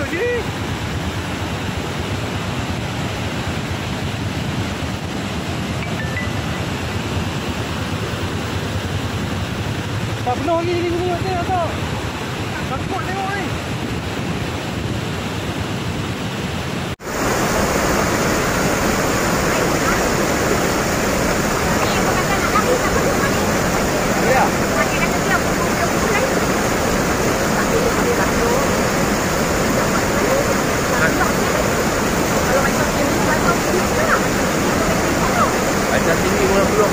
lagi. Tak penuh lagi ni mulut ni atau? Takut tengok ni. Ada tinggi belum.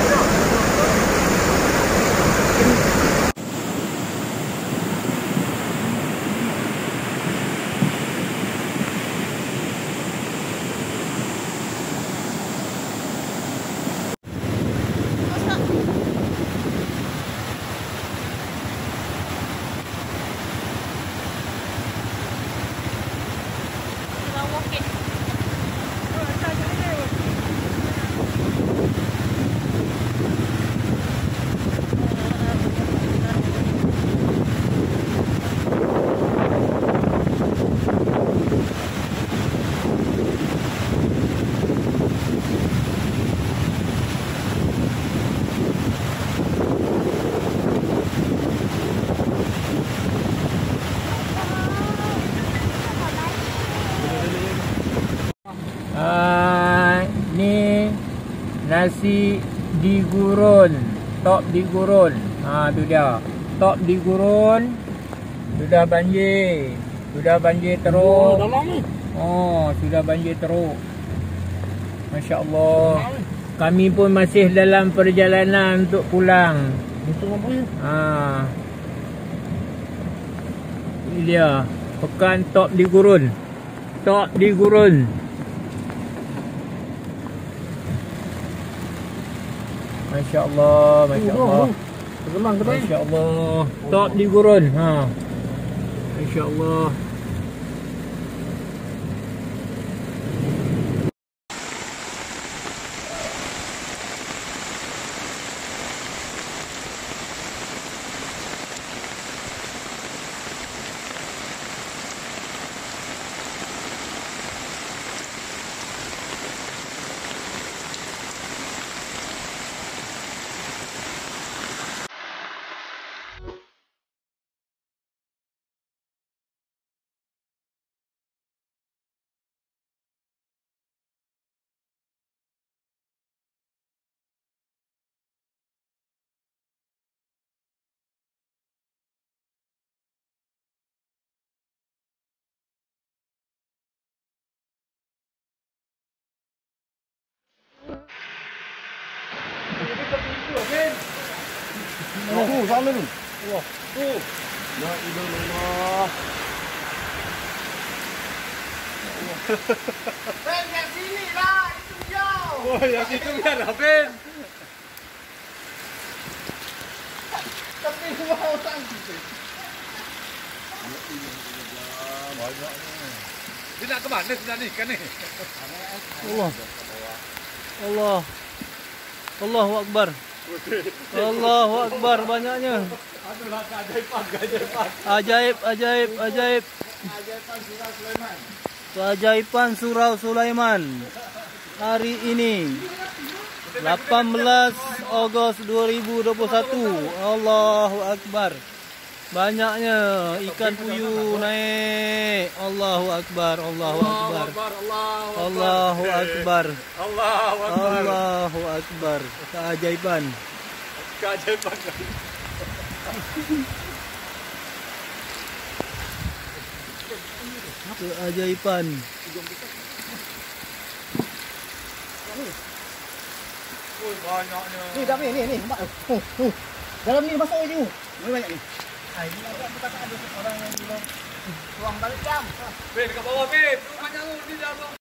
Ni nasi digurun, top digurun. Tu dia. Top digurun sudah banjir. Sudah banjir teruk. Sudah banjir teruk. Masya-Allah. Kami pun masih dalam perjalanan untuk pulang. Ini dia pekan top digurun. Top digurun. Masya-Allah, masya-Allah. Masya-Allah. Top digurun. Masya-Allah. Sana ni. Wah. La ilaha illallah. Ben, yang sini lah, itu jauh. Yang itu biar Ben. Tapi mau tangkis. Banyaknya. Dia nak ke mana sebenarnya ikan ni? Allah. Allahu Akbar. Allahu Akbar, banyaknya. Ajaib. Keajaiban Surau Sulaiman. Hari ini 18 Ogos 2021. Allahu Akbar. Banyaknya ikan puyuh naik. Allahu Akbar. Allahu Akbar. Allahu Akbar. Allahu Akbar. Keajaiban. Keajaiban. Banyaknya. Ni dah ni nampak. Dalam ni masuk je. Banyak ni. Ini agak bukan ada orang yang bilang tuang balik jam. Ben, dekat bawah Ben. Banyak ni dalam.